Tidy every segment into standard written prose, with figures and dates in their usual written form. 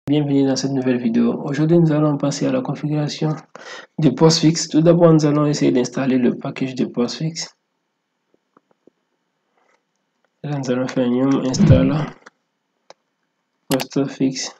Bienvenue dans cette nouvelle vidéo. Aujourd'hui, nous allons passer à la configuration de postfix. Tout d'abord, nous allons essayer d'installer le package de postfix. Là, nous allons faire un yum install postfix.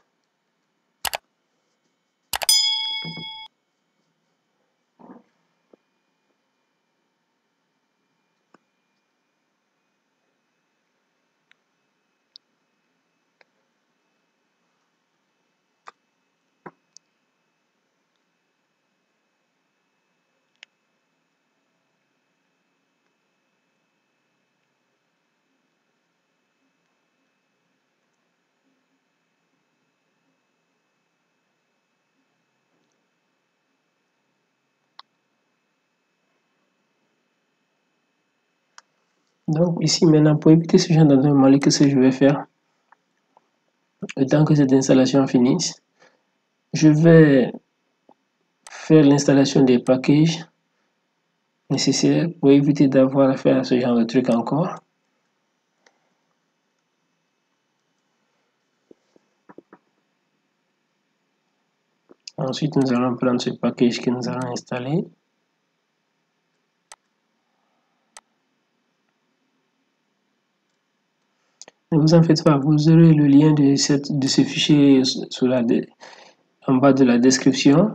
Donc ici maintenant, pour éviter ce genre d'anomalie, que je vais faire, le temps que cette installation finisse, je vais faire l'installation des packages nécessaires pour éviter d'avoir affaire à ce genre de truc encore. Ensuite, nous allons prendre ce package que nous allons installer. Ne vous en faites pas, vous aurez le lien de ce fichier en bas de la description.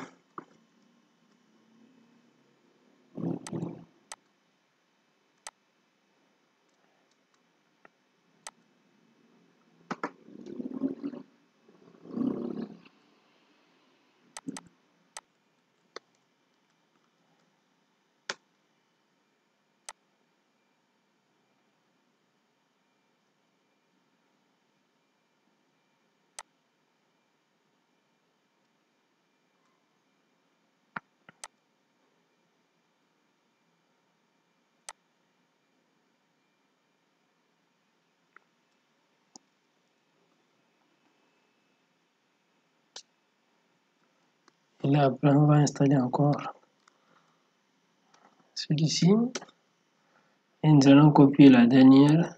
Et là, après, on va installer encore celui-ci. Et nous allons copier la dernière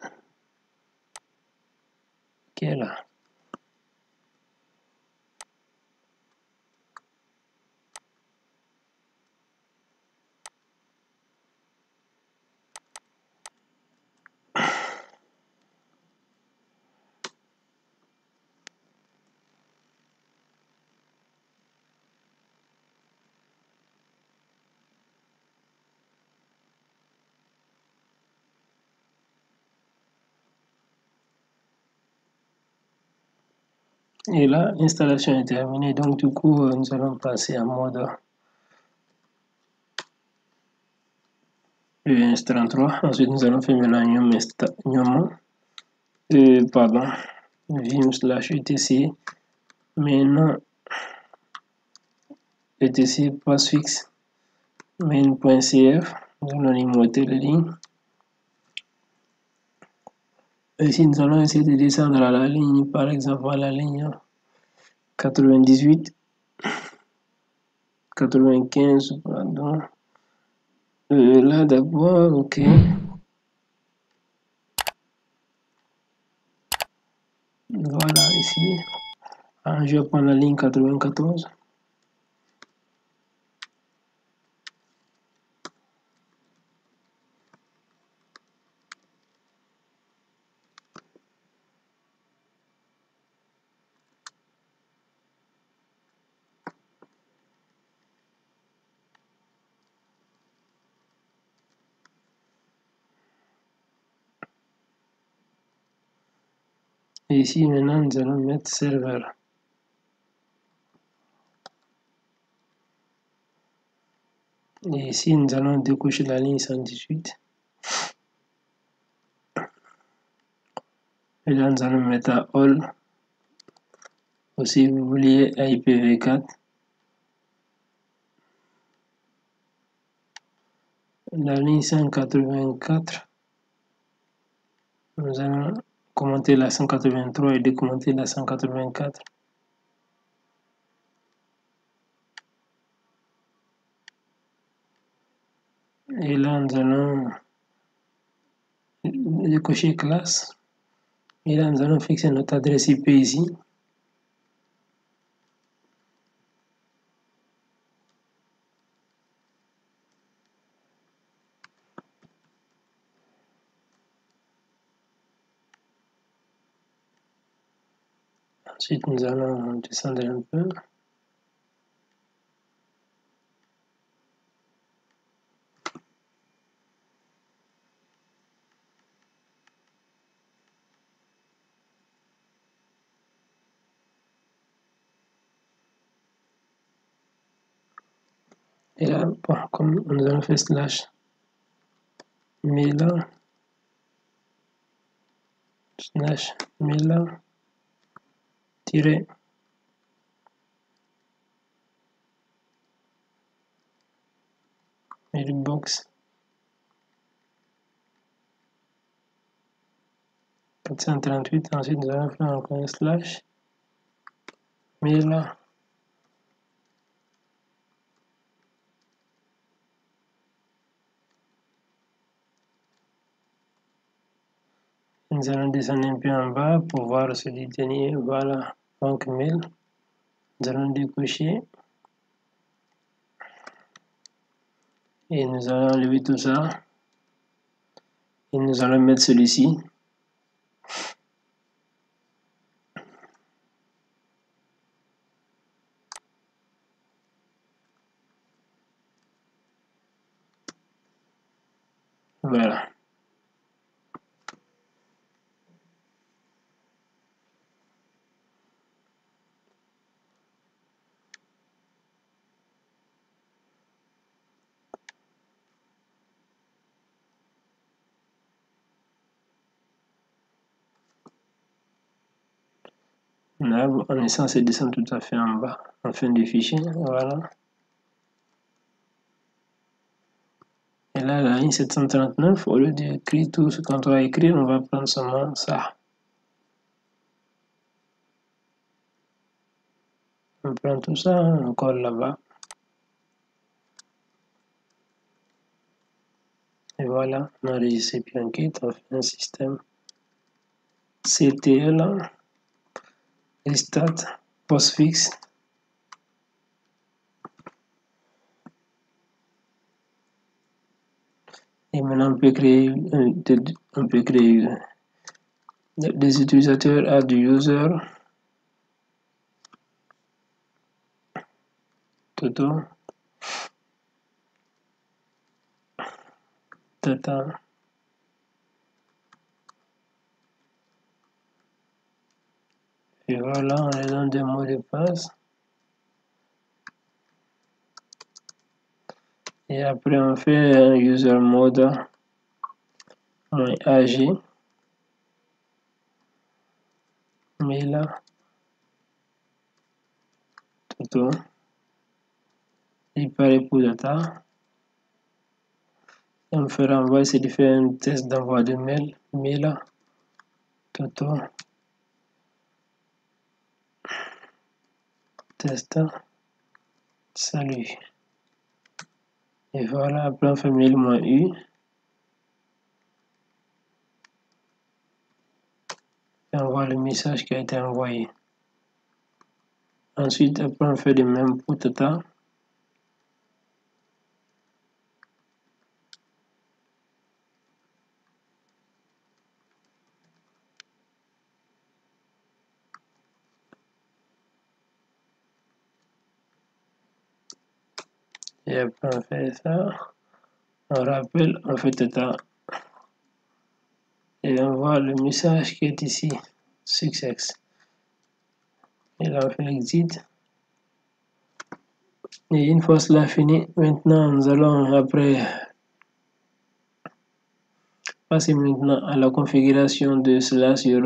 qui est là. Et là, l'installation est terminée. Donc, du coup, nous allons passer en mode ES33. Ensuite, nous allons faire maintenant vim/etc. Maintenant, etc postfix main.cf. Nous allons numéroter les lignes. Ici, nous allons essayer de descendre à la ligne, par exemple, à la ligne 98, 95, pardon. Là, d'abord, ok. Voilà, ici. Je vais prendre la ligne 94. Et ici, maintenant, nous allons mettre serveur. Et ici, nous allons décocher la ligne 118. Et là, nous allons mettre à all. Aussi, vous vouliez à IPv4. La ligne 184. Nous allons commenter la 183 et décommenter la 184. Et là, nous allons décocher classe. Et là, nous allons fixer notre adresse IP ici. Ensuite, nous allons descendre un peu. Et là, bon, comme nous allons faire slash mela tiret mailbox 438. Ensuite, nous allons faire encore un slash mela nous allons descendre un peu en bas pour voir ce dernier. Voilà, donc mail. Nous allons décocher et nous allons enlever tout ça et nous allons mettre celui-ci. Voilà. Là, on est censé descendre tout à fait en bas, en fin du fichier. Voilà. Et là, la ligne 739, au lieu d'écrire tout ce qu'on doit écrire, on va prendre seulement ça. On prend tout ça, on colle là-bas. Et voilà, on a enregistré Piankit, on fait un système CTL, restart, postfix. Et maintenant, on peut créer des utilisateurs add user, Toto, Tata. Et voilà, on les donne des mots de passe. Et après, on fait un user mode .ag. Mais là, Toto. Il paraît pour data. Et on fait renvoyer, c'est de faire un test d'envoi de mail. Mais là, Toto. Test. Salut. Et voilà, après on fait mail-u. Et on voit le message qui a été envoyé. Ensuite, après on fait de même pour Tata. Et après on fait ça. On rappelle, on fait Tata. Et on voit le message qui est ici. Success. Et là on fait exit. Et une fois cela fini, maintenant nous allons après passer maintenant à la configuration de cela sur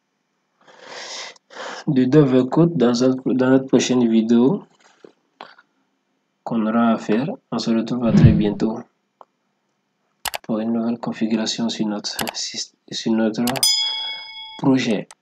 de Dovecoat dans notre prochaine vidéo qu'on aura à faire. On se retrouve à très bientôt pour une nouvelle configuration sur notre projet.